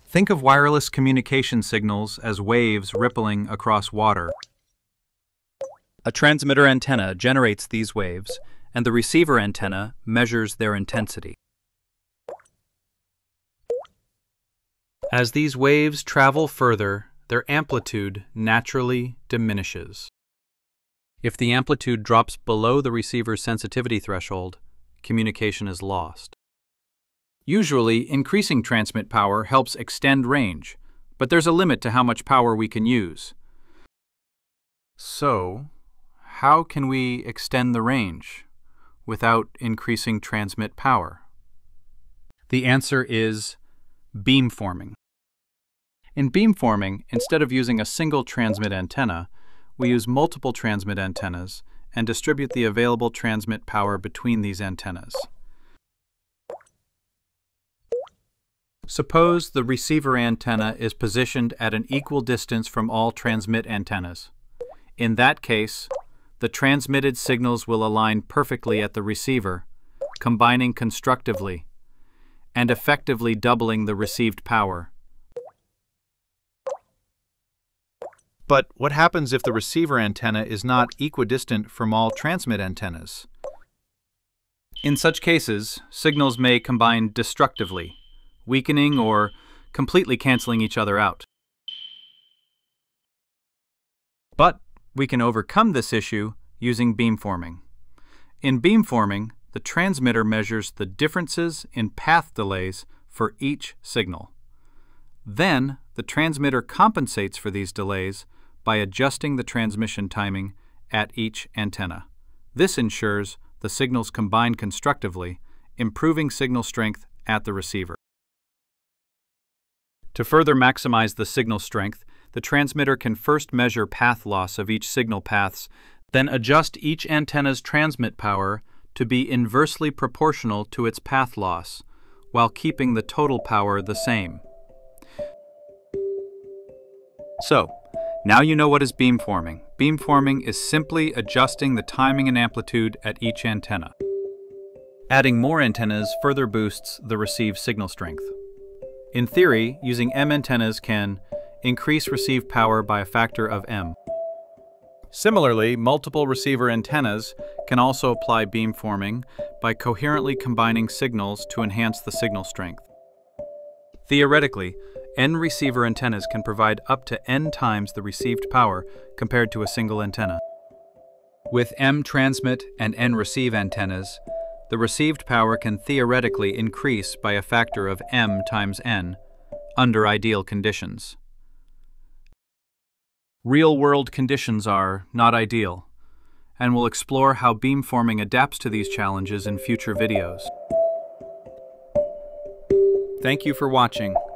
Think of wireless communication signals as waves rippling across water. A transmitter antenna generates these waves, and the receiver antenna measures their intensity. As these waves travel further, their amplitude naturally diminishes. If the amplitude drops below the receiver's sensitivity threshold, communication is lost. Usually, increasing transmit power helps extend range, but there's a limit to how much power we can use. So, how can we extend the range without increasing transmit power? The answer is beamforming. In beamforming, instead of using a single transmit antenna, we use multiple transmit antennas and distribute the available transmit power between these antennas. Suppose the receiver antenna is positioned at an equal distance from all transmit antennas. In that case, the transmitted signals will align perfectly at the receiver, combining constructively, and effectively doubling the received power. But what happens if the receiver antenna is not equidistant from all transmit antennas? In such cases, signals may combine destructively, weakening or completely canceling each other out. But we can overcome this issue using beamforming. In beamforming, the transmitter measures the differences in path delays for each signal. Then, the transmitter compensates for these delays by adjusting the transmission timing at each antenna. This ensures the signals combine constructively, improving signal strength at the receiver. To further maximize the signal strength, the transmitter can first measure path loss of each signal paths, then adjust each antenna's transmit power to be inversely proportional to its path loss, while keeping the total power the same. So, now you know what is beamforming. Beamforming is simply adjusting the timing and amplitude at each antenna. Adding more antennas further boosts the received signal strength. In theory, using M antennas can increase received power by a factor of M. Similarly, multiple receiver antennas can also apply beamforming by coherently combining signals to enhance the signal strength. Theoretically, N receiver antennas can provide up to N times the received power compared to a single antenna. With M transmit and N receive antennas, the received power can theoretically increase by a factor of M times N under ideal conditions. Real-world conditions are not ideal, and we'll explore how beamforming adapts to these challenges in future videos. Thank you for watching.